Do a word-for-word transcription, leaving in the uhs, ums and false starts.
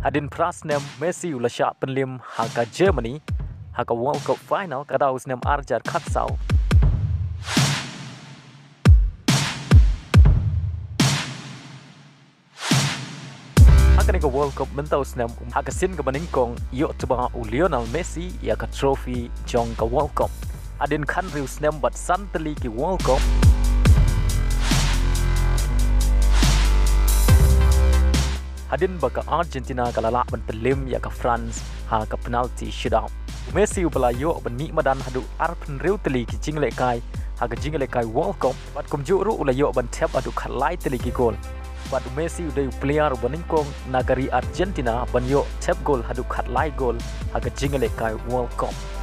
Hadien pras Snem Messi ula syak penlim haka Germany haka World Cup final kadau Snem arjar katsau. Haka ni ke World Cup mentau Snem haka sin ke Nyngkong yok coba u Lionel Messi Iaka trofi jong ke World Cup. Hadien kan riu Snem bat santeli ke World Cup. Hadien baka Argentina kalala pentelim ya ke France ha ke penalti shootout. Messi ubalayo benik madan hadu arpen riu teli ki jingle kai ha ke jingle kai World Cup bat kum juru ulayo ban tap adu khalai teli ki gol. Bat Messi udah player Nyngkong nagari Argentina ban yo tap gol hadu khalai gol ha ke jingle kai World Cup.